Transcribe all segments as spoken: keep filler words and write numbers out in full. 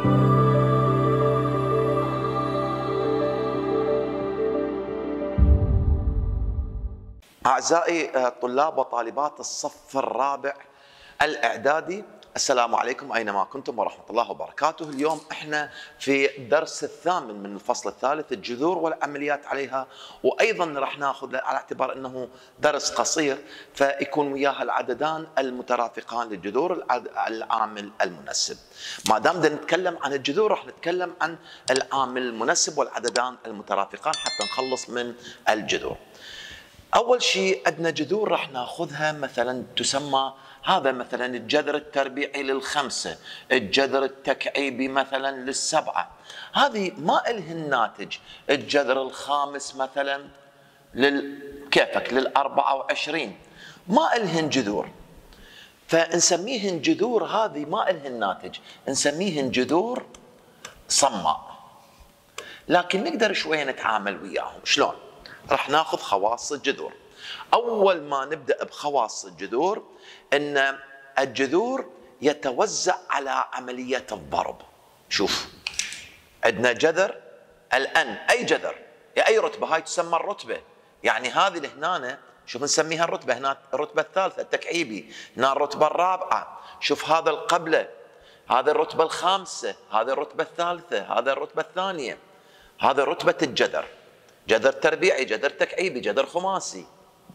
أعزائي طلاب وطالبات الصف الرابع الإعدادي، السلام عليكم أينما كنتم ورحمة الله وبركاته. اليوم احنا في الدرس الثامن من الفصل الثالث، الجذور والعمليات عليها، وأيضا راح ناخذ على اعتبار أنه درس قصير فيكون وياها العددان المترافقان للجذور العامل المنسب. ما دام بدنا نتكلم عن الجذور راح نتكلم عن العامل المنسب والعددان المترافقان حتى نخلص من الجذور. أول شيء عندنا جذور راح ناخذها مثلا تسمى، هذا مثلا الجذر التربيعي للخمسة، الجذر التكعيبي مثلا للسبعة، هذه ما إلهن ناتج. الجذر الخامس مثلا لل كيفك للأربعة وعشرين ما إلهن جذور، فنسميهن جذور، هذه ما إلهن ناتج نسميهن جذور صماء. لكن نقدر شوية نتعامل وياهم. شلون؟ راح ناخذ خواص الجذور. أول ما نبدأ بخواص الجذور أن الجذور يتوزع على عملية الضرب. شوف عندنا جذر الأن، أي جذر يا أي رتبة، هاي تسمى الرتبة، يعني هذه اللي هنا شوف نسميها الرتبة، هنا الرتبة الثالثة التكعيبي، هنا الرتبة الرابعة، شوف هذا القبلة، هذا الرتبة الخامسة، هذا الرتبة الثالثة، هذا الرتبة الثانية، هذا رتبة الجذر، جذر تربيعي، جذر تكعيبي، جذر خماسي.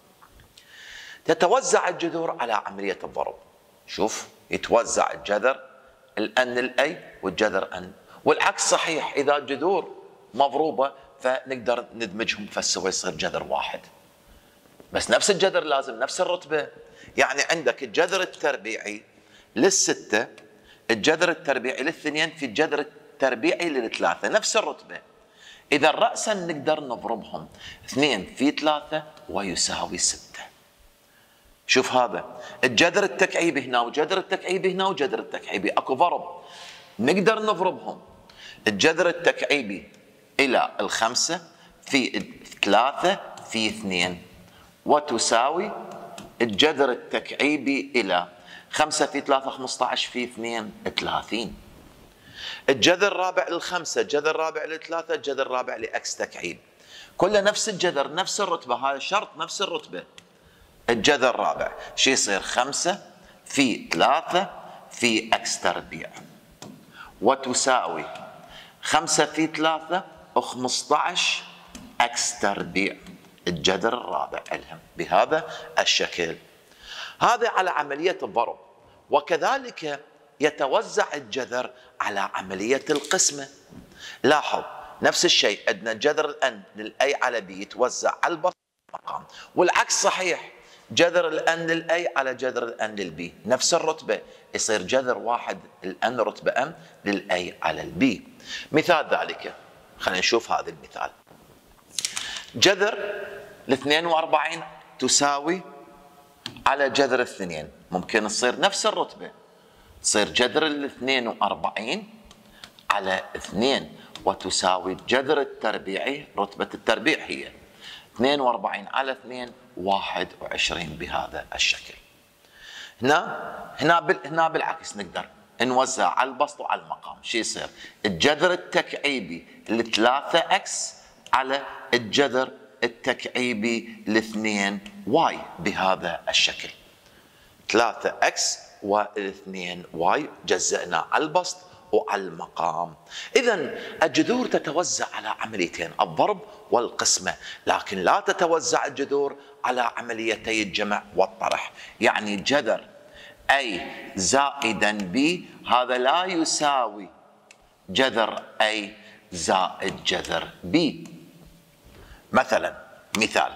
تتوزع الجذور على عملية الضرب. شوف يتوزع الجذر الأن الأي والجذر أن، والعكس صحيح، إذا الجذور مضروبة فنقدر ندمجهم فسوا يصير جذر واحد، بس نفس الجذر لازم نفس الرتبة. يعني عندك الجذر التربيعي للستة، الجذر التربيعي للاثنين، في الجذر التربيعي للثلاثة نفس الرتبة. إذا رأسا نقدر نضربهم، اثنين في ثلاثة ويساوي ستة. شوف هذا الجذر التكعيبي هنا وجذر التكعيبي هنا وجذر التكعيبي، اكو ضرب نقدر نضربهم. الجذر التكعيبي إلى الخمسة في ثلاثة في اثنين وتساوي الجذر التكعيبي إلى خمسة في ثلاثة خمسة عشر في اثنين ثلاثين. الجذر الرابع للخمسة، الجذر الرابع للثلاثة، الجذر الرابع لأكس تكعيب، كله نفس الجذر نفس الرتبة، هذا شرط نفس الرتبة. الجذر الرابع شو يصير؟ خمسة في ثلاثة في أكس تربيع وتساوي خمسة في ثلاثة وخمسة عشر أكس تربيع، الجذر الرابع لهم بهذا الشكل. هذا على عملية الضرب. وكذلك يتوزع الجذر على عملية القسمة. لاحظ نفس الشيء، عندنا جذر الأن للأي على بي يتوزع على البسط والمقام، والعكس صحيح، جذر الأن للأي على جذر الأن للبي نفس الرتبة، يصير جذر واحد الأن رتبة أم للأي على البي. مثال ذلك خلينا نشوف هذا المثال. جذر الاثنين وأربعين تساوي على جذر الاثنين، ممكن تصير نفس الرتبة، تصير جذر الاثنين وأربعين على اثنين وتساوي الجذر التربيعي، رتبة التربيع هي اثنين وأربعين على اثنين واحد وعشرين بهذا الشكل. هنا هنا بال هنا بالعكس نقدر نوزع على البسط وعلى المقام. شو يصير؟ الجذر التكعيبي لثلاثة اكس على الجذر التكعيبي لاثنين واي بهذا الشكل. ثلاثة اكس والاثنين واي جزأنا على البسط وعلى المقام. إذا الجذور تتوزع على عمليتين، الضرب والقسمة، لكن لا تتوزع الجذور على عمليتي الجمع والطرح. يعني جذر أي زائدا بي هذا لا يساوي جذر أي زائد جذر بي. مثلا مثال،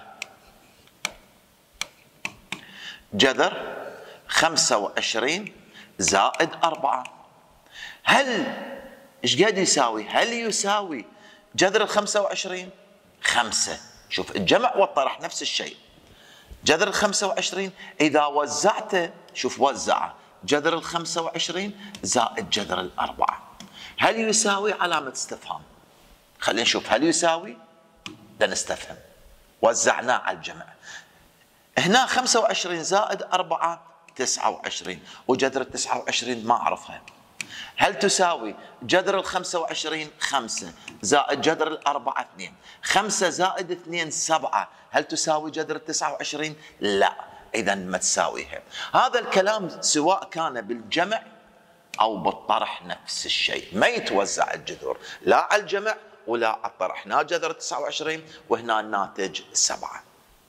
جذر خمسة وعشرين زائد أربعة، هل ايش قد يساوي؟ هل يساوي جذر الخمسة وعشرين؟ خمسة. شوف الجمع والطرح نفس الشيء. جذر الخمسة وعشرين إذا وزعته، شوف وزعه، جذر الخمسة وعشرين زائد جذر الأربعة، هل يساوي؟ علامة استفهام. خلينا نشوف هل يساوي؟ بدنا نستفهم. وزعناه على الجمع. هنا خمسة وعشرين زائد أربعة تسعة وعشرين، وجذر التسعة وعشرين ما أعرفها. هل تساوي جذر ال خمسة وعشرين خمسة زائد جذر الأربعة اثنين، خمسة زائد اثنين سبعة، هل تساوي جذر ال تسعة وعشرين؟ لا، إذا ما تساويها. هذا الكلام سواء كان بالجمع أو بالطرح نفس الشيء، ما يتوزع الجذور لا على الجمع ولا على الطرح. هنا جذر تسعة وعشرين وهنا الناتج سبعة.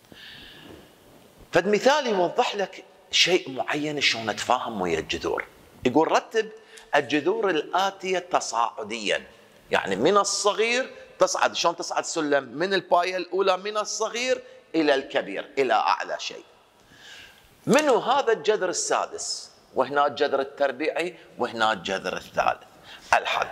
فد مثال يوضح لك شيء معين شلون نتفاهم ويا الجذور. يقول رتب الجذور الآتية تصاعديا، يعني من الصغير تصعد. شلون تصعد سلم؟ من الباية الأولى من الصغير إلى الكبير إلى أعلى شيء. منو هذا الجذر السادس، وهنا الجذر التربيعي وهنا الجذر الثالث. الحل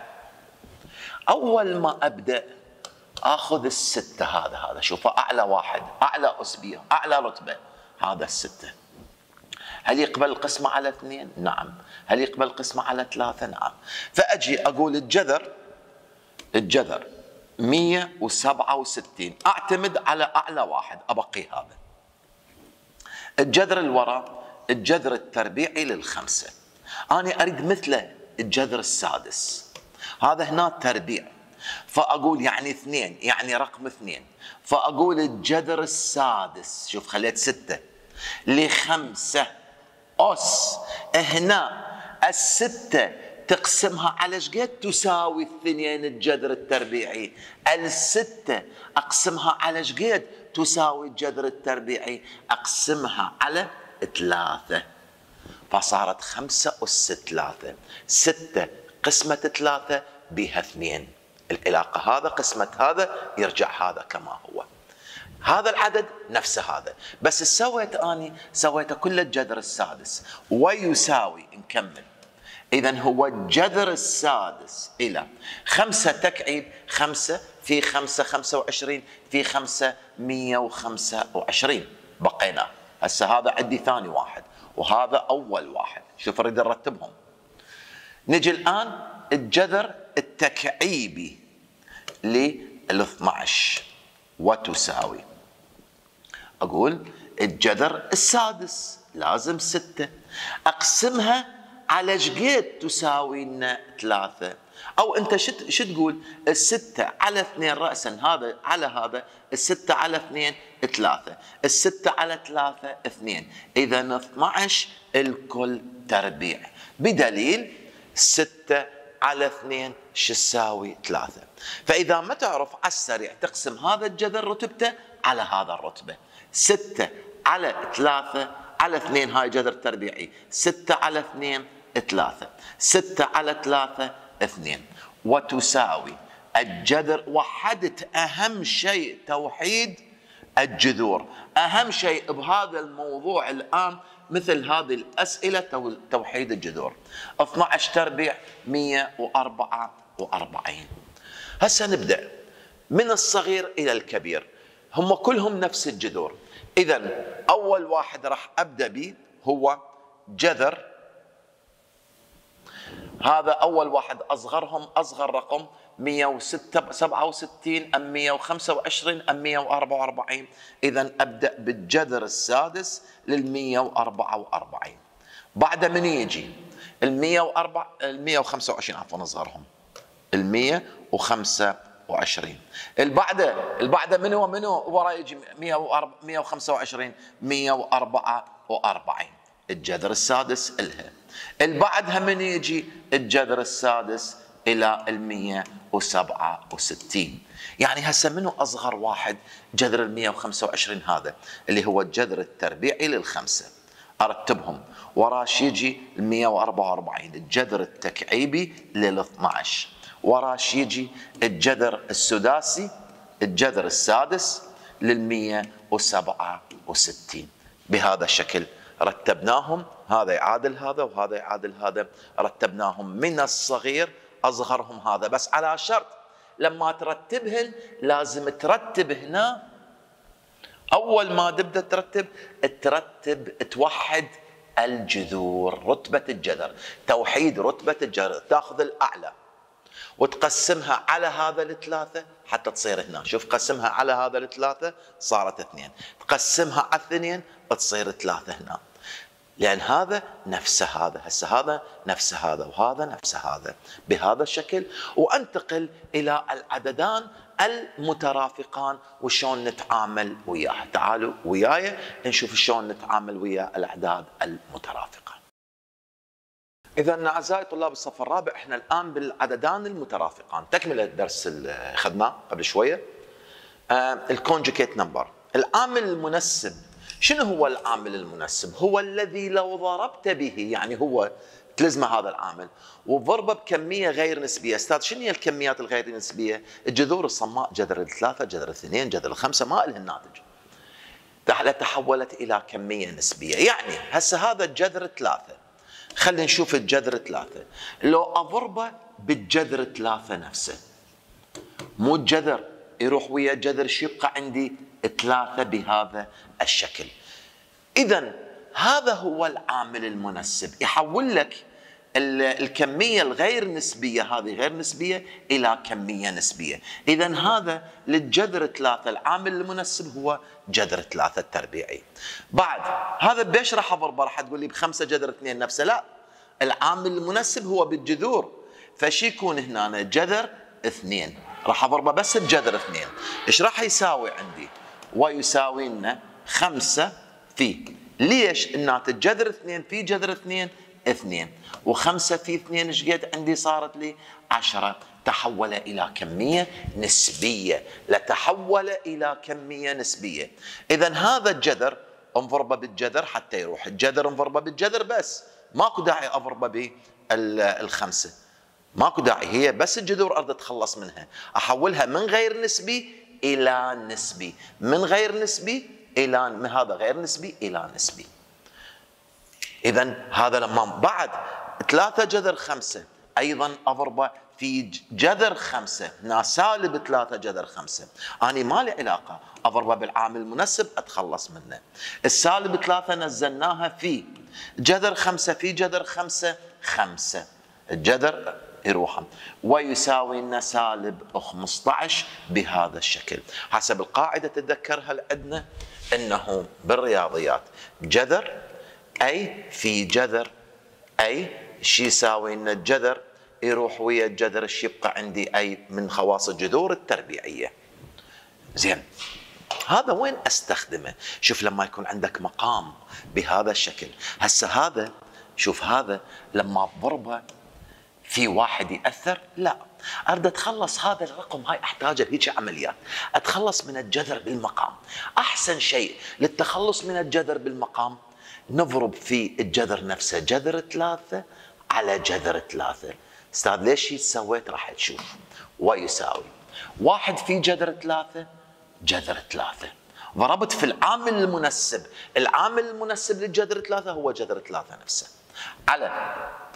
أول ما أبدأ آخذ الستة، هذا هذا شوفه أعلى واحد، أعلى أسبية، أعلى رتبة، هذا الستة. هل يقبل القسمة على اثنين؟ نعم. هل يقبل القسمة على ثلاثة؟ نعم. فأجي أقول الجذر الجذر مئة وسبعة وستين، أعتمد على أعلى واحد أبقي هذا. الجذر الوراء الجذر التربيعي للخمسة، أنا أريد مثله الجذر السادس، هذا هنا تربيع، فأقول يعني اثنين، يعني رقم اثنين، فأقول الجذر السادس، شوف خليت ستة لخمسة أس. هنا الستة تقسمها على شقد؟ تساوي اثنين الجذر التربيعي. الستة أقسمها على شقد؟ تساوي الجذر التربيعي أقسمها على ثلاثة، فصارت خمسة أس ثلاثة. ستة قسمة ثلاثة بها اثنين، العلاقة هذا قسمة هذا يرجع هذا كما هو. هذا العدد نفسه هذا، بس سويت أني سويته كل الجذر السادس ويساوي. نكمل. إذن هو الجذر السادس إلى خمسة تكعيب خمسة في خمسة خمسة وعشرين في خمسة مئة وخمسة وعشرين، بقينا. هسه هذا عندي ثاني واحد وهذا أول واحد، شوف نريد نرتبهم. نجي الآن الجذر التكعيبي لل اثني عشر وتساوي، أقول الجذر السادس لازم ستة، أقسمها على شقد؟ تساوي لنا ثلاثة. أو أنت شو شو تقول؟ الستة على اثنين رأسا، هذا على هذا، الستة على اثنين ثلاثة، الستة على ثلاثة اثنين، إذا اثني عشر الكل تربيع، بدليل ستة على اثنين شو تساوي؟ ثلاثة. فإذا ما تعرف على السريع تقسم هذا الجذر رتبته على هذا الرتبة. ستة على ثلاثة على اثنين، هاي جذر تربيعي، ستة على اثنين ثلاثة، ستة على ثلاثة اثنين، وتساوي الجذر. وحدت أهم شيء توحيد الجذور، أهم شيء بهذا الموضوع الآن مثل هذه الأسئلة توحيد الجذور. اثني عشر تربيع مئة وأربعة وأربعين. هسه نبدأ من الصغير إلى الكبير، هم كلهم نفس الجذور. إذن أول واحد راح أبدأ به هو جذر، هذا أول واحد أصغرهم، أصغر رقم مئة وسبعة وستين أم مئة وخمسة وعشرين أم مئة وأربعة وأربعين. إذن أبدأ بالجذر السادس للمئة وأربعة وأربعين. بعد من يجي المئة وأربعة المئة وخمسة وعشرين، عفوا أصغرهم المئة وخمسة وعشرين. البعده البعده من هو من هو ورا يجي مئة وخمسة وعشرين مئة وأربعة وأربعين، الجذر السادس إلها. البعدها من يجي الجذر السادس إلى المئة وسبعة وستين. يعني هسه منو أصغر واحد؟ جذر المئة وخمسة وعشرين، هذا اللي هو الجذر التربيعي للخمسة. أرتبهم وراش يجي المئة وأربعة وأربعين الجذر التكعيبي للاثنى عشر، وراش يجي الجذر السداسي الجذر السادس للمئة وسبعة وستين. بهذا الشكل رتبناهم، هذا يعادل هذا وهذا يعادل هذا، رتبناهم من الصغير أصغرهم هذا. بس على شرط لما ترتبهن لازم ترتب هنا، أول ما تبدأ ترتب ترتب توحد الجذور، رتبة الجذر، توحيد رتبة الجذر، تأخذ الأعلى وتقسمها على هذا الثلاثة حتى تصير هنا. شوف قسمها على هذا الثلاثة صارت اثنين، تقسمها على اثنين تصير ثلاثة هنا. لأن هذا نفس هذا، هسه هذا نفس هذا وهذا نفس هذا بهذا الشكل. وأنتقل إلى العددان المترافقان وشون نتعامل وياها. تعالوا وياي نشوف شون نتعامل ويا الأعداد المترافقة. إذا أعزائي طلاب الصف الرابع، احنا الآن بالعددان المترافقان، تكملة الدرس اللي أخذناه قبل شوية، الكونجكيت نمبر. العامل المنسب، شنو هو العامل المنسب؟ هو الذي لو ضربت به، يعني هو تلزمه هذا العامل وضربه بكميه غير نسبيه. استاذ شنو هي الكميات الغير نسبيه؟ الجذور الصماء، جذر الثلاثه، جذر الاثنين، جذر الخمسه، ما لها الناتج. تحولت الى كميه نسبيه. يعني هسه هذا الجذر ثلاثه، خلينا نشوف الجذر ثلاثه، لو اضربه بالجذر ثلاثه نفسه، مو الجذر يروح ويا الجذر، شو يبقى عندي؟ ثلاثه بهذا الشكل. إذا هذا هو العامل المنسب، يحول لك الكمية الغير نسبية، هذه غير نسبية، إلى كمية نسبية. إذا هذا للجذر ثلاثة، العامل المنسب هو جذر ثلاثة التربيعي. بعد هذا بيش راح أضربه؟ راح تقول لي بخمسة جذر اثنين نفسه؟ لا، العامل المنسب هو بالجذور، فشي يكون هنا جذر اثنين، راح أضربه بس بجذر اثنين. إيش راح يساوي عندي؟ ويساوي لنا خمسة في، ليش؟ الناتج جذر اثنين في جذر اثنين اثنين، وخمسة في اثنين ايش قد عندي؟ صارت لي عشرة. تحول إلى كمية نسبية، لتحول إلى كمية نسبية. إذا هذا الجذر انضربه بالجذر حتى يروح الجذر، انضربه بالجذر بس، ماكو داعي أضربه بالخمسة، ماكو داعي، هي بس الجذور أريد أتخلص منها، أحولها من غير نسبي إلى نسبي، من غير نسبي إلى، من هذا غير نسبي إلى نسبي. إذا هذا لما بعد ثلاثة جذر خمسة أيضا أضربه في جذر خمسة، هنا سالب ثلاثة جذر خمسة، أنا ما لي علاقة، أضربه بالعامل المنسب أتخلص منه. السالب ثلاثة نزلناها في جذر خمسة، في جذر خمسة خمسة، الجذر يروح، ويساوي لنا سالب خمسة عشر بهذا الشكل. حسب القاعدة تتذكرها عندنا انه بالرياضيات جذر اي في جذر اي شي يساوي لنا الجذر يروح ويا الجذر، الشي يبقى عندي اي من خواص الجذور التربيعية. زين، هذا وين استخدمه؟ شوف لما يكون عندك مقام بهذا الشكل، هسه هذا شوف هذا لما اضربه في واحد يأثر؟ لا، أريد أتخلص هذا الرقم، هاي أحتاجه لهيك عمليات، أتخلص من الجذر بالمقام. أحسن شيء للتخلص من الجذر بالمقام نضرب في الجذر نفسه جذر ثلاثة على جذر ثلاثة. أستاذ ليش سويت؟ راح تشوف. ويساوي واحد في جذر ثلاثة جذر ثلاثة، ضربت في العامل المنسب، العامل المنسب للجذر ثلاثة هو جذر ثلاثة نفسه، على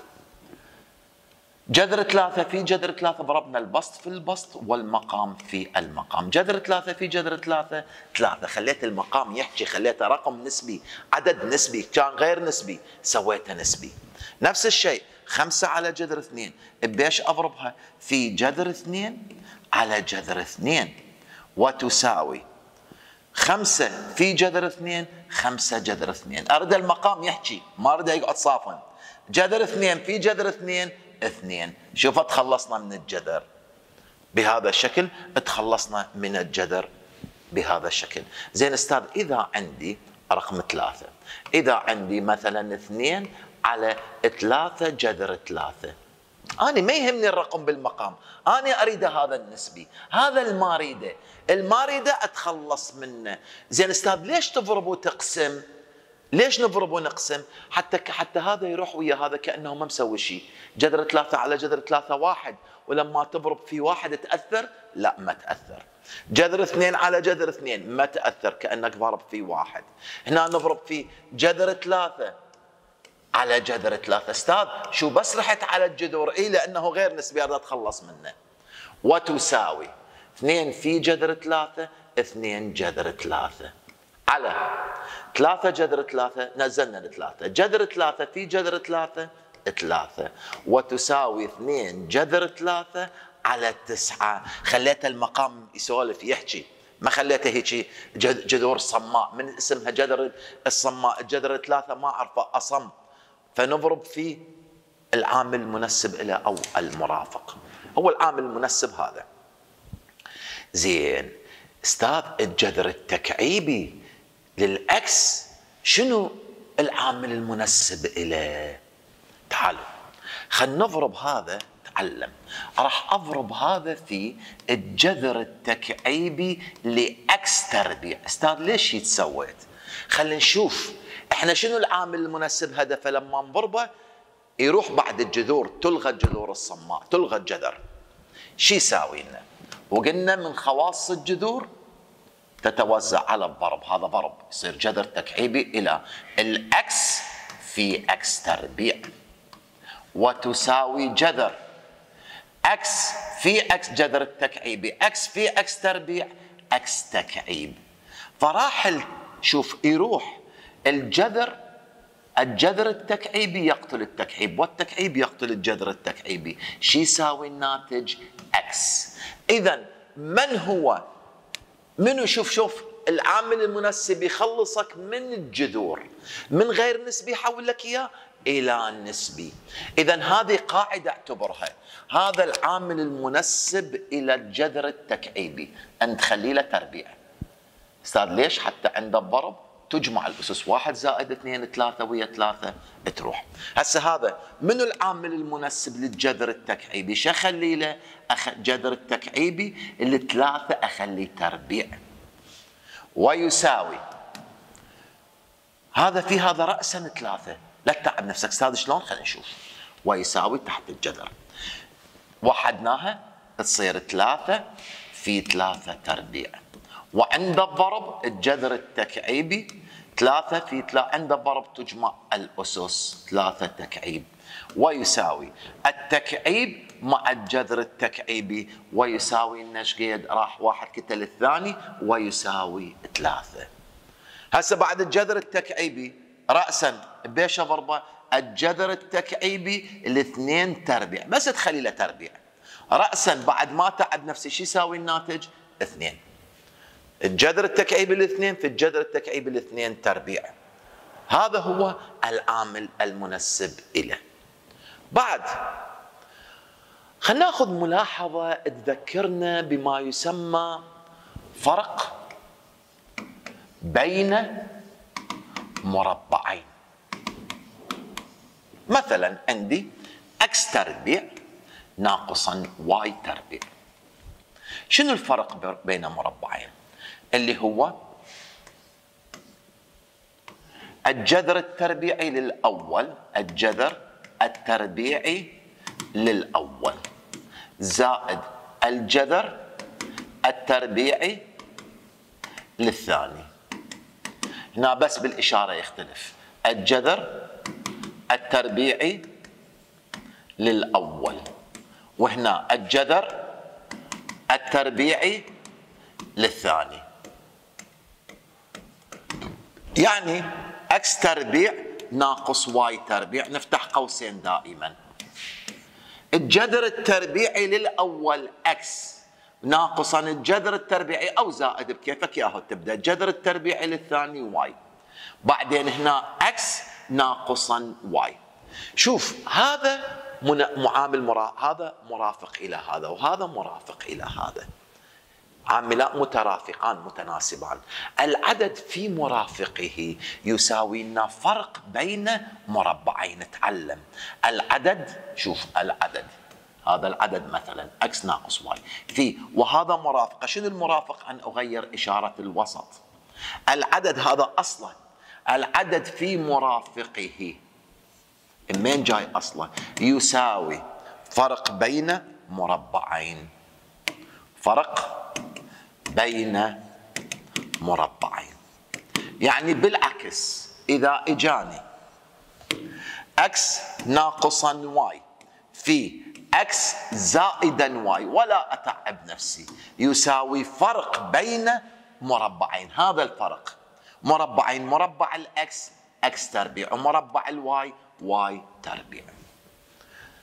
جذر ثلاثة في جذر ثلاثة، ضربنا البسط في البسط والمقام في المقام. جذر ثلاثة في جذر ثلاثة ثلاثة، خليت المقام يحكي، خليته رقم نسبي، عدد نسبي، كان غير نسبي سويته نسبي. نفس الشيء خمسة على جذر اثنين، بيش أضربها في جذر اثنين على جذر اثنين، وتساوي خمسة في جذر اثنين خمسة جذر اثنين. أريد المقام يحكي، ما أريد يقعد صافن. جذر اثنين في جذر اثنين اثنين، شوف تخلصنا من الجذر بهذا الشكل، تخلصنا من الجذر بهذا الشكل. زين استاذ، اذا عندي رقم ثلاثة، اذا عندي مثلا اثنين على ثلاثة جذر ثلاثة، أنا ما يهمني الرقم بالمقام، أنا أريد هذا النسبي، هذا الماريده، الماريده أتخلص منه. زين استاذ ليش تضرب وتقسم؟ ليش نضرب ونقسم؟ حتى حتى هذا يروح ويا هذا كأنه ما مسوي شيء. جذر ثلاثة على جذر ثلاثة واحد، ولما تضرب في واحد تأثر؟ لا، ما تأثر. جذر اثنين على جذر اثنين ما تأثر، كأنك ضرب في واحد. هنا نضرب في جذر ثلاثة على جذر ثلاثة. استاذ شو بس رحت على الجذور؟ اي لأنه غير نسبي، أريد أتخلص منه. وتساوي اثنين في جذر ثلاثة اثنين جذر ثلاثة على ثلاثة جذر ثلاثة، نزلنا لثلاثة، جذر ثلاثة في جذر ثلاثة ثلاثة، وتساوي اثنين جذر ثلاثة على تسعة. خليت المقام يسولف يحكي، ما خليته هيك جذور صماء، من اسمها جذر الصماء، الجذر الثلاثة ما أعرفه أصم، فنضرب في العامل المنسب إلى أو المرافق. هو العامل المنسب هذا. زين أستاذ الجذر التكعيبي للأكس شنو العامل المنسب إليه؟ تعالوا خلينا نضرب هذا. تعلم راح أضرب هذا في الجذر التكعيبي لأكس تربيع. أستاذ ليش يتسويت؟ خلينا نشوف احنا شنو العامل المنسب هدفه لما نضربه يروح بعد الجذور، تلغى الجذور الصماء، تلغى الجذر. شو يساوي لنا؟ وقلنا من خواص الجذور تتوزع على الضرب، هذا ضرب يصير جذر تكعيبي إلى الأكس في أكس تربيع، وتساوي جذر أكس في أكس جذر التكعيبي أكس في أكس تربيع أكس تكعيب. فراح شوف يروح الجذر الجذر التكعيبي يقتل التكعيب، والتكعيب يقتل الجذر التكعيبي. شو يساوي الناتج؟ أكس. إذا من هو منو؟ شوف شوف العامل المنسب يخلصك من الجذور، من غير نسبي يحول لك إياه إلى نسبي. إذا هذه قاعدة اعتبرها، هذا العامل المنسب إلى الجذر التكعيبي أن تخلي له تربيع. أستاذ ليش؟ حتى عند الضرب تجمع الأسس، واحد زائد اثنين ثلاثة ويا ثلاثة تروح. هسه هذا منو العامل المنسب للجذر التكعيبي؟ شو أخلي له؟ أخ... جذر التكعيبي الثلاثة أخليه تربيع، ويساوي هذا في هذا رأسا ثلاثة. لا تتعب نفسك أستاذ شلون، خلينا نشوف. ويساوي تحت الجذر وحدناها تصير ثلاثة في ثلاثة تربيع، وعند الضرب الجذر التكعيبي ثلاثة في ثلاثة، عند الضرب تجمع الأسس ثلاثة تكعيب، ويساوي التكعيب مع الجذر التكعيبي ويساوي النشقيد، راح واحد كتل الثاني ويساوي ثلاثة. هسه بعد الجذر التكعيبي رأسا بيش ضربة الجذر التكعيبي الاثنين تربيع، بس تخلي له تربيع. رأسا بعد ما تعب نفسي شو يساوي الناتج؟ اثنين. الجذر التكعيبي الاثنين في الجذر التكعيبي الاثنين تربيع. هذا هو العامل المنسب إليه. بعد خلينا ناخذ ملاحظة تذكرنا بما يسمى فرق بين مربعين. مثلا عندي اكس تربيع ناقصا واي تربيع. شنو الفرق بين مربعين؟ اللي هو الجذر التربيعي للأول، الجذر التربيعي للأول زائد الجذر التربيعي للثاني. هنا بس بالإشارة يختلف، الجذر التربيعي للأول، وهنا الجذر التربيعي للثاني. يعني اكس تربيع ناقص واي تربيع، نفتح قوسين دائما. الجذر التربيعي للأول اكس ناقصا الجذر التربيعي او زائد بكيفك ياهو تبدا، الجذر التربيعي للثاني واي، بعدين هنا اكس ناقصا واي. شوف هذا معامل مرا... هذا مرافق الى هذا وهذا مرافق الى هذا، عاملان مترافقان متناسبان. العدد في مرافقه يساوي لنا فرق بين مربعين. تعلم العدد، شوف العدد هذا العدد مثلا اكس ناقص واي في، وهذا مرافقه. شنو المرافق؟ ان اغير اشاره الوسط. العدد هذا اصلا العدد في مرافقه منين جاي اصلا؟ يساوي فرق بين مربعين، فرق بين مربعين. يعني بالعكس اذا اجاني اكس ناقصا واي في اكس زائدا واي ولا اتعب نفسي يساوي فرق بين مربعين. هذا الفرق مربعين، مربع الاكس اكس تربيع ومربع الواي واي تربيع.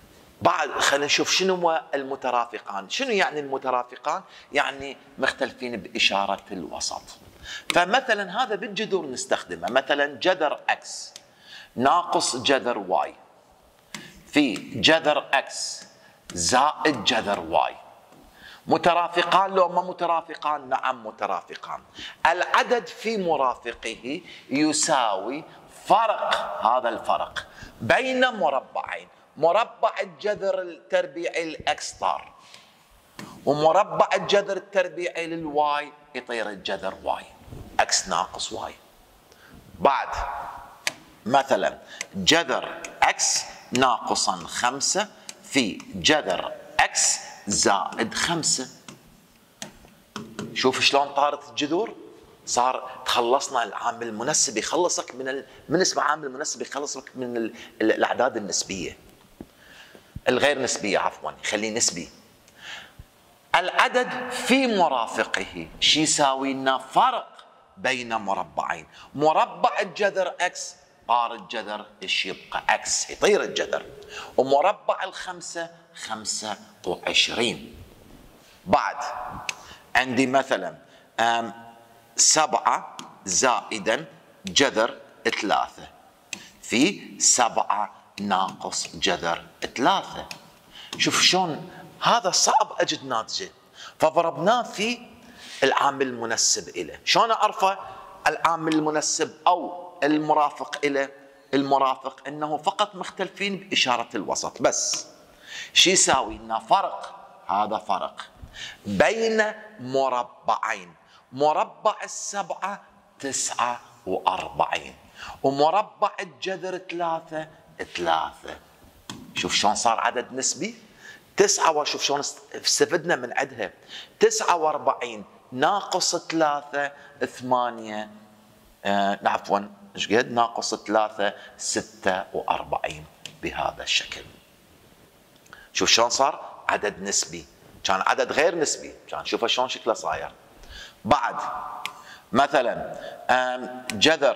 بعد خلينا نشوف شنو هو المترافقان. شنو يعني المترافقان؟ يعني مختلفين بإشارة الوسط. فمثلا هذا بالجذور نستخدمه، مثلا جذر اكس ناقص جذر واي في جذر اكس زائد جذر واي. مترافقان لو ما مترافقان؟ نعم مترافقان. العدد في مرافقه يساوي فرق، هذا الفرق بين مربعين، مربع الجذر التربيعي للاكس طار، ومربع الجذر التربيعي للواي يطير الجذر واي، اكس ناقص واي. بعد مثلا جذر اكس ناقصا خمسة في جذر اكس زائد خمسة. شوف شلون طارت الجذور، صار تخلصنا العامل المنسب يخلصك من ال... من اسم عامل المنسب يخلصك من ال... الاعداد النسبيه الغير نسبيه، عفوا خليه نسبي. العدد في مرافقه شو يساوي لنا؟ فرق بين مربعين، مربع الجذر اكس طار الجذر ايش يبقى؟ اكس يطير الجذر، ومربع الخمسه خمسة وعشرين. بعد عندي مثلا سبعة زائدا جذر ثلاثة في سبعة ناقص جذر ثلاثة. شوف شلون هذا صعب اجد ناتجه، فضربناه في العامل المنسب إله. شلون اعرفه العامل المنسب او المرافق إله؟ المرافق انه فقط مختلفين بإشارة الوسط بس. شو يساوي لنا؟ فرق، هذا فرق بين مربعين، مربع السبعة تسعة وأربعين ومربع الجذر ثلاثة ثلاثة. شوف شلون صار عدد نسبي. تسعة، وشوف شلون استفدنا من عدها. تسعة وأربعين ناقص ثلاثة ثمانية، آه عفوا ايش قد؟ ناقص ثلاثة ستة وأربعين بهذا الشكل. شوف شلون صار عدد نسبي، كان عدد غير نسبي، كان شوف شلون شكله صاير. بعد مثلا جذر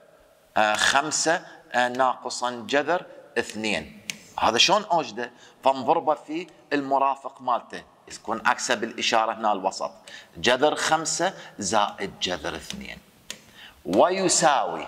خمسة ناقصا جذر اثنين، هذا شلون اوجده؟ فنضربه في المرافق مالته يكون عكسه بالاشاره هنا الوسط، جذر خمسة زائد جذر اثنين، ويساوي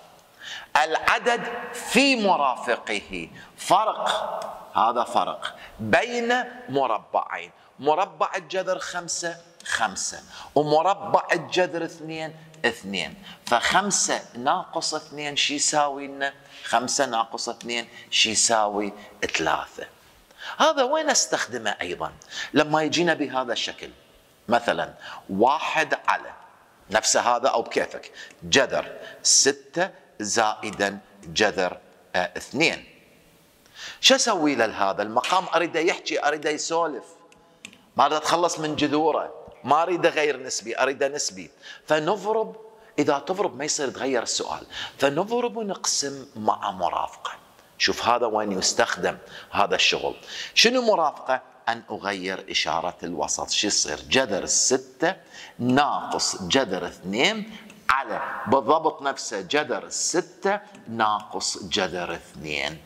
العدد في مرافقه فرق، هذا فرق بين مربعين، مربع الجذر خمسة خمسة ومربع الجذر اثنين اثنين، فخمسة ناقص اثنين شي يساوي لنا؟ خمسة ناقص اثنين شي يساوي ثلاثة. هذا وين استخدمه ايضا؟ لما يجينا بهذا الشكل، مثلا واحد على نفس هذا او بكيفك جذر ستة زائدا جذر اه اثنين. شو اسوي له لهذا المقام؟ اريده يحكي، اريده يسولف، ما اريد اتخلص من جذوره، ما اريده غير نسبي، اريده نسبي. فنضرب، اذا تضرب ما يصير يتغير السؤال، فنضرب ونقسم مع مرافقه. شوف هذا وين يستخدم هذا الشغل. شنو مرافقه؟ ان اغير اشاره الوسط. شو يصير؟ جذر ستة ناقص جذر اثنين على بالضبط نفسه جذر ستة ناقص جذر اثنين،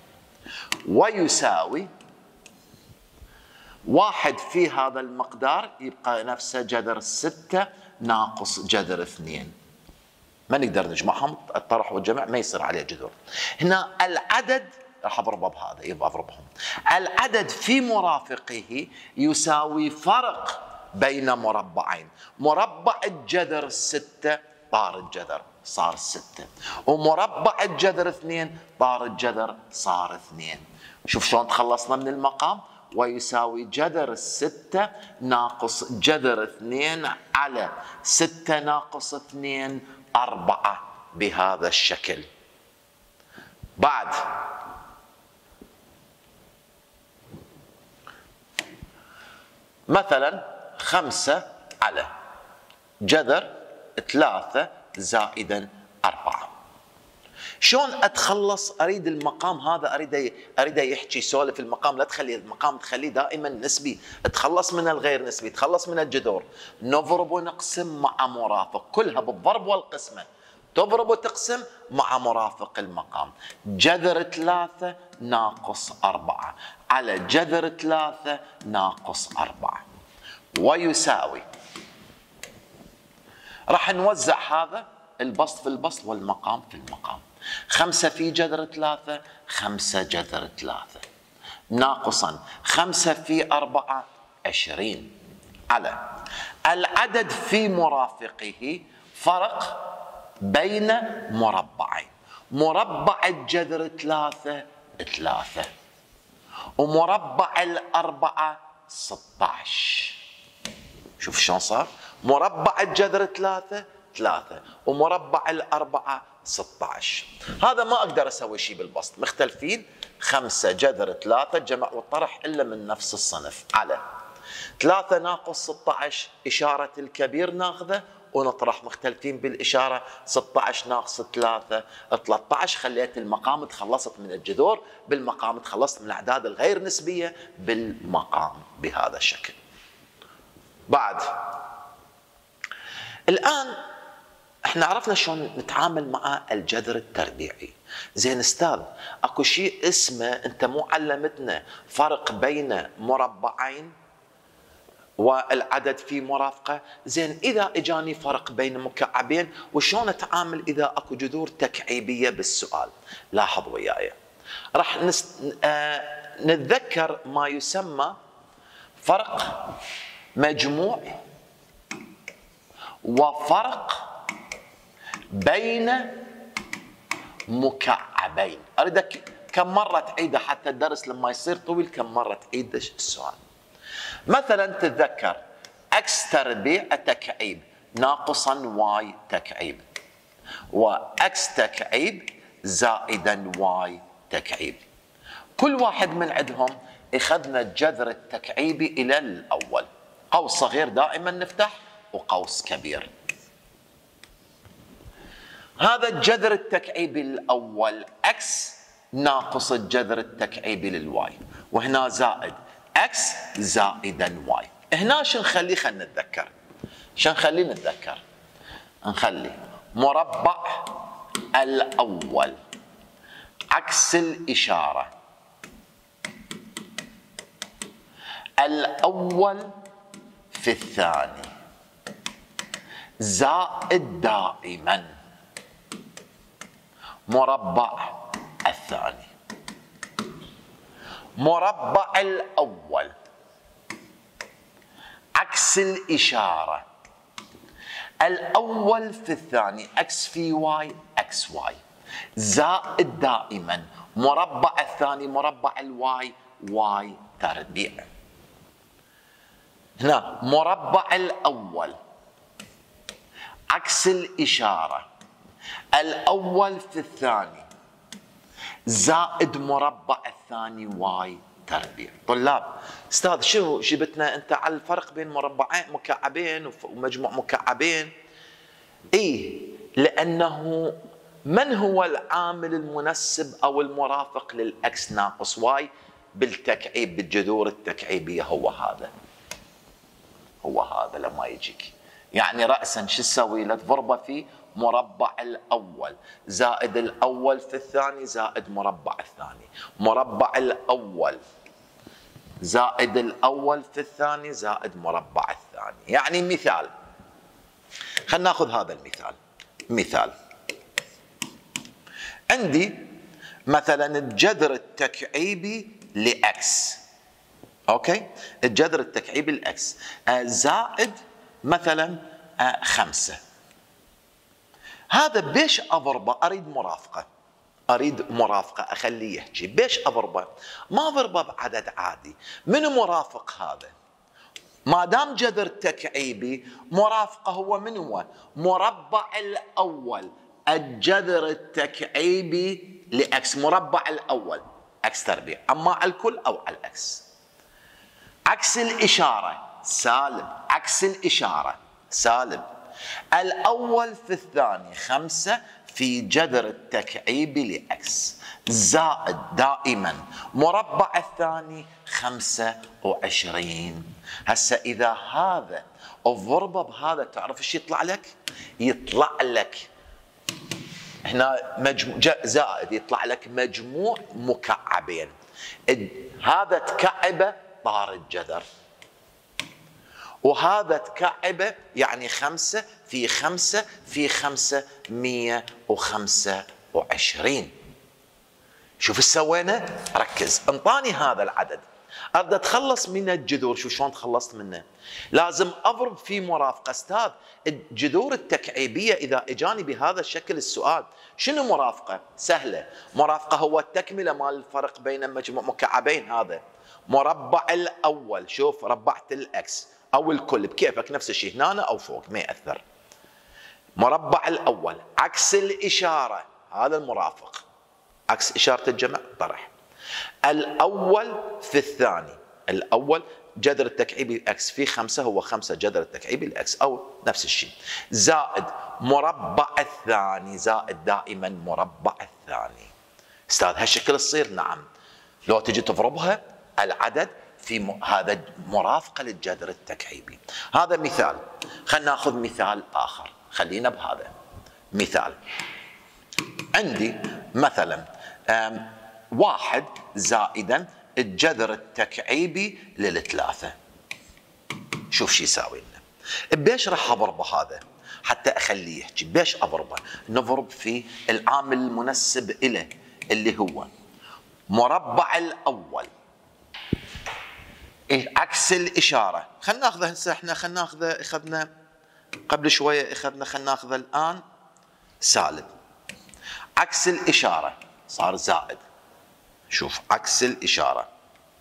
ويساوي واحد في هذا المقدار يبقى نفسه جذر ستة ناقص جذر اثنين. ما نقدر نجمعهم، الطرح والجمع ما يصير عليه جذور. هنا العدد راح اضربه بهذا، يبقى اضربهم. العدد في مرافقه يساوي فرق بين مربعين، مربع الجذر ستة طار الجذر صار ستة، ومربع الجذر اثنين طار الجذر صار اثنين. شوف شلون تخلصنا من المقام. ويساوي جذر ستة ناقص جذر اثنين على ستة ناقص اثنين أربعة بهذا الشكل. بعد مثلا خمسة على جذر ثلاثة زائدا أربعة. شلون اتخلص؟ اريد المقام هذا، اريد اريد يحكي يسولف المقام، لا تخلي المقام، تخليه دائما نسبي، تخلص من الغير نسبي، تخلص من الجذور. نضرب ونقسم مع مرافق، كلها بالضرب والقسمه، تضرب وتقسم مع مرافق المقام. جذر ثلاثة ناقص أربعة على جذر ثلاثة ناقص أربعة، ويساوي، راح نوزع هذا البسط في البسط والمقام في المقام. خمسة في جذر ثلاثة، خمسة جذر ثلاثة، ناقصا خمسة في أربعة، عشرين، على العدد في مرافقه فرق بين مربعين. مربع الجذر ثلاثة ثلاثة، ومربع الأربعة ستة عشر. شوف شلون صار؟ مربع الجذر ثلاثة ثلاثة، ومربع الأربعة ستة عشر. هذا ما أقدر أسوي شيء بالبسط، مختلفين. خمسة جذر ثلاثة جمع والطرح إلا من نفس الصنف، على ثلاثة ناقص ستة عشر، إشارة الكبير ناخذه ونطرح، مختلفين بالإشارة. ستة عشر ناقص ثلاثة ثلاثة عشر، خليت المقام تخلصت من الجذور، بالمقام تخلصت من الأعداد الغير نسبية بالمقام بهذا الشكل. بعد الآن احنا عرفنا شلون نتعامل مع الجذر التربيعي. زين استاذ، اكو شيء اسمه، انت مو علمتنا فرق بين مربعين والعدد في مرافقه؟ زين اذا اجاني فرق بين مكعبين وشلون اتعامل اذا اكو جذور تكعيبيه بالسؤال؟ لاحظ وياي، راح نس... آه... نتذكر ما يسمى فرق مجموع وفرق بين مكعبين. اريدك كم مره تعيده حتى الدرس لما يصير طويل، كم مره تعيد السؤال. مثلا تتذكر اكس تربيع تكعيب ناقصا واي تكعيب، واكس تكعيب زائدا واي تكعيب. كل واحد من عندهم اخذنا الجذر التكعيبي الى الاول، قوس صغير دائما نفتح وقوس كبير. هذا الجذر التكعيبي الاول اكس ناقص الجذر التكعيبي للواي، وهنا زائد اكس زائدا واي. هنا شو نخلي؟ خلينا نتذكر شو نخلي نتذكر نخلي مربع الاول عكس الاشاره، الاول في الثاني زائد دائما مربع الثاني. مربع الأول عكس الإشارة، الأول في الثاني اكس في واي اكس واي، زائد دائما مربع الثاني مربع الواي واي تربيع. هنا مربع الأول عكس الإشارة، الأول في الثاني زائد مربع الثاني واي تربيع. طلاب، استاذ شو جبتنا انت على الفرق بين مربعين مكعبين ومجموع مكعبين؟ ايه، لانه من هو العامل المنسب او المرافق للاكس ناقص واي بالتكعيب بالجذور التكعيبيه؟ هو هذا، هو هذا لما يجيك. يعني رأسا شو تسوي له؟ تضربه في مربع الأول زائد الأول في الثاني زائد مربع الثاني، مربع الأول زائد الأول في الثاني زائد مربع الثاني. يعني مثال، خلينا ناخذ هذا المثال. مثال عندي مثلا الجذر التكعيبي لإكس، أوكي، الجذر التكعيبي لإكس زائد مثلا خمسة. هذا بيش أضربه؟ أريد مرافقة، أريد مرافقة أخليه يحكي. بيش أضربه؟ ما أضربه بعدد عادي. من مرافق هذا؟ ما دام جذر تكعيبي مرافقة هو من هو؟ مربع الأول الجذر التكعيبي لإكس، مربع الأول إكس تربيع، أما على الكل أو على الإكس. عكس الإشارة سالب، عكس الإشارة سالب. الأول في الثاني خمسة في جذر التكعيبي لإكس زائد دائما مربع الثاني خمسة وعشرين. هسه إذا هذا الضربة بهذا تعرف ايش يطلع لك؟ يطلع لك هنا مجموع زائد، يطلع لك مجموع مكعبين. هذا تكعبه طار الجذر، وهذا تكعبه يعني خمسة في خمسة في خمسة مية وخمسة وعشرين. شوف ايش سوينا؟ ركز، انطاني هذا العدد، اريد اتخلص من الجذور. شو شلون تخلصت منه؟ لازم اضرب في مرافقه. استاذ الجذور التكعيبيه اذا اجاني بهذا الشكل السؤال شنو مرافقه؟ سهله، مرافقه هو التكمله مال الفرق بين مجموع مكعبين. هذا مربع الاول، شوف ربعت الاكس او الكل بكيفك، نفس الشيء هنا او فوق ما ياثر. مربع الاول عكس الاشاره، هذا المرافق، عكس اشاره الجمع طرح. الاول في الثاني، الاول جذر التكعيبي الاكس في خمسة هو خمسة جذر التكعيبي الاكس او نفس الشيء، زائد مربع الثاني، زائد دائما مربع الثاني. استاذ هالشكل تصير؟ نعم. لو تجي تضربها العدد في م... هذا مرافقه للجذر التكعيبي. هذا مثال. خلينا ناخذ مثال اخر، خلينا بهذا مثال. عندي مثلا واحد زائدا الجذر التكعيبي للثلاثة. شوف شو يساوي لنا. بيش راح اضربه هذا حتى اخليه يحكي؟ بيش اضربه؟ نضرب في العامل المنسب إله اللي هو مربع الاول عكس الاشاره. خلينا ناخذه هسه، احنا خلينا ناخذه، اخذنا قبل شويه، اخذنا خلينا ناخذه الان سالب، عكس الاشاره صار زائد. شوف عكس الاشاره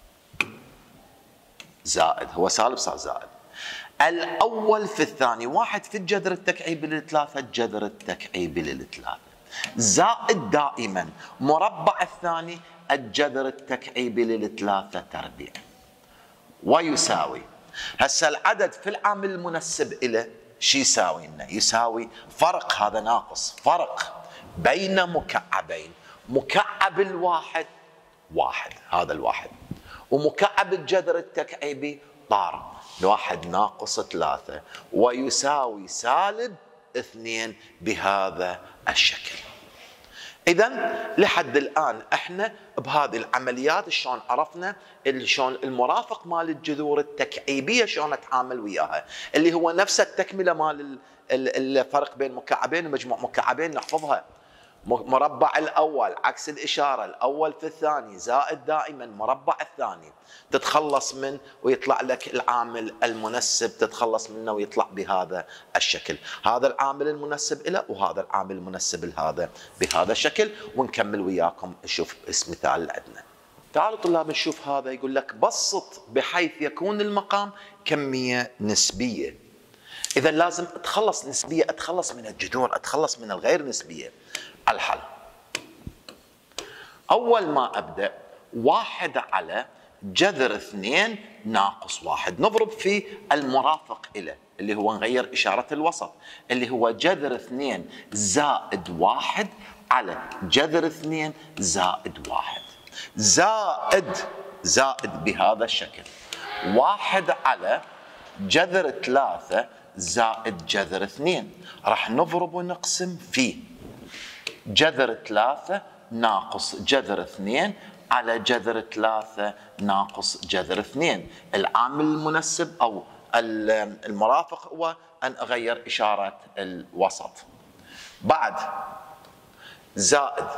زائد، هو سالب صار زائد. الاول في الثاني، واحد في الجذر التكعيبي للثلاثه، الجذر التكعيبي للثلاثه، زائد دائما مربع الثاني الجذر التكعيبي للثلاثه تربيع، ويساوي. هسه العدد في العامل المنسب إله شو يساوي لنا؟ يساوي فرق، هذا ناقص، فرق بين مكعبين. مكعب الواحد واحد، هذا الواحد، ومكعب الجذر التكعيبي طار، الواحد ناقص ثلاثة، ويساوي سالب اثنين بهذا الشكل. إذا لحد الآن احنا بهذه العمليات شلون عرفنا شلون المرافق مال الجذور التكعيبية شلون نتعامل وياها، اللي هو نفس التكملة مال الفرق بين مكعبين ومجموع مكعبين نحفظها. مربع الأول عكس الإشارة، الأول في الثاني زائد دائما مربع الثاني، تتخلص من ويطلع لك العامل المنسب، تتخلص منه ويطلع بهذا الشكل. هذا العامل المنسب له وهذا العامل المنسب لهذا بهذا الشكل. ونكمل وياكم نشوف اسم مثال اللي عندنا. تعالوا طلاب نشوف هذا، يقول لك بسط بحيث يكون المقام كمية نسبية. إذا لازم أتخلص نسبية، أتخلص من الجذور، أتخلص من الغير نسبية. الحل أول ما أبدأ واحد على جذر اثنين ناقص واحد، نضرب في المرافق إله اللي هو نغير إشارة الوسط، اللي هو جذر اثنين زائد واحد على جذر اثنين زائد واحد، زائد زائد بهذا الشكل واحد على جذر ثلاثة زائد جذر اثنين. راح نضرب ونقسم في جذر ثلاثة ناقص جذر اثنين على جذر ثلاثة ناقص جذر اثنين. العامل المنسب أو المرافق هو أن أغير إشارة الوسط. بعد زائد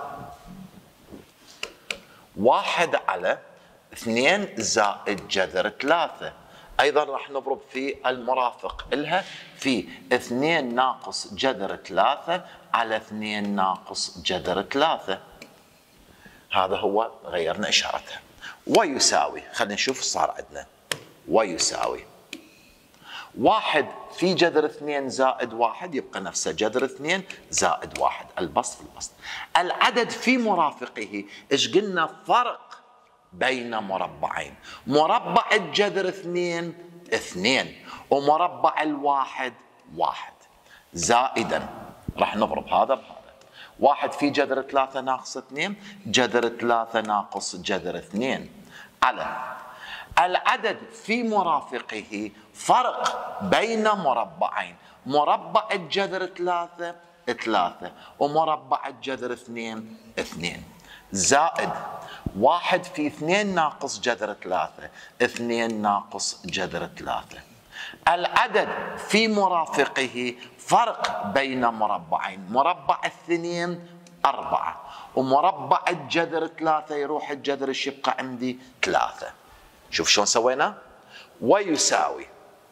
واحد على اثنين زائد جذر ثلاثة، أيضا راح نضرب في المرافق إلها في اثنين ناقص جذر ثلاثة على اثنين ناقص جذر ثلاثة. هذا هو غيرنا إشارتها. ويساوي، خلينا نشوف صار عندنا ويساوي واحد في جذر اثنين زائد واحد، يبقى نفسه جذر اثنين زائد واحد، البسط في البسط. العدد في مرافقه ايش قلنا؟ فرق بين مربعين. مربع الجذر اثنين اثنين، ومربع الواحد واحد، زائدا راح نضرب هذا بهذا. واحد في جذر ثلاثة ناقص اثنين، جذر ثلاثة ناقص جذر اثنين، على العدد في مرافقه فرق بين مربعين. مربع الجذر ثلاثة ثلاثة، ومربع الجذر اثنين اثنين، زائد واحد في اثنين ناقص جذر ثلاثة، اثنين ناقص جذر ثلاثة. العدد في مرافقه فرق بين مربعين، مربع اثنين أربعة، ومربع الجذر ثلاثة يروح الجذر ايش يبقى عندي؟ ثلاثة. شوف شلون سوينا؟ ويساوي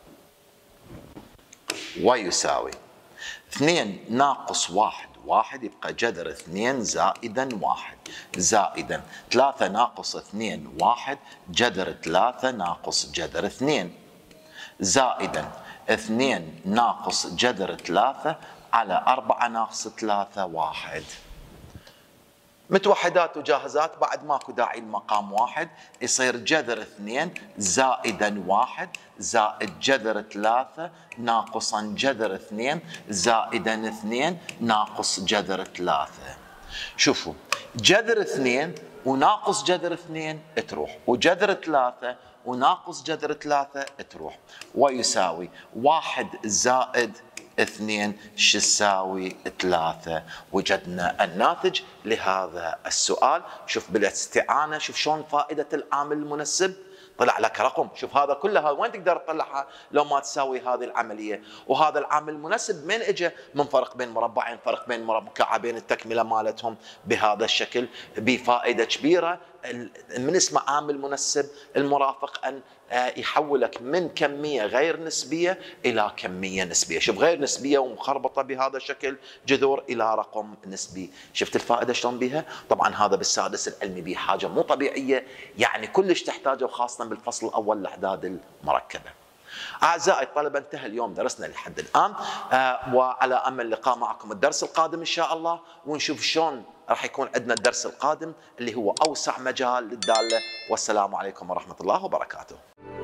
ويساوي اثنين ناقص واحد، واحد يبقى جذر اثنين زائدا واحد، زائدا ثلاثة ناقص اثنين واحد، جذر ثلاثة ناقص جذر اثنين، زائدا اثنين ناقص جذر ثلاثة على أربعة ناقص ثلاثة واحد. متوحدات وجاهزات، بعد ماكو داعي المقام واحد، يصير جذر اثنين زائدا واحد زائد جذر ثلاثة ناقصا جذر اثنين زائدا اثنين ناقص جذر ثلاثة. شوفوا جذر اثنين وناقص جذر اثنين تروح، وجذر ثلاثة وناقص جذر ثلاثة تروح، ويساوي واحد زائد اثنين شو يساوي؟ ثلاثة. وجدنا الناتج لهذا السؤال. شوف بالاستعانة، شوف شلون فائدة العامل المنسب، طلع لك رقم. شوف هذا كله وين تقدر تطلعها لو ما تساوي هذه العملية. وهذا العامل المنسب من اجى؟ من فرق بين مربعين، فرق بين مكعبين، التكملة مالتهم بهذا الشكل بفائدة كبيرة. من اسمه عامل منسب المرافق أن يحولك من كمية غير نسبية إلى كمية نسبية. شوف غير نسبية ومخربطة بهذا الشكل جذور إلى رقم نسبي. شفت الفائدة شلون بها؟ طبعا هذا بالسادس العلمي به حاجة مو طبيعية، يعني كلش تحتاجه، وخاصة بالفصل الأول الأعداد المركبة. أعزائي الطلبة، انتهى اليوم درسنا لحد الآن، آه وعلى أمل لقاء معكم الدرس القادم إن شاء الله، ونشوف شلون راح يكون عندنا الدرس القادم اللي هو أوسع مجال للدالة. والسلام عليكم ورحمة الله وبركاته.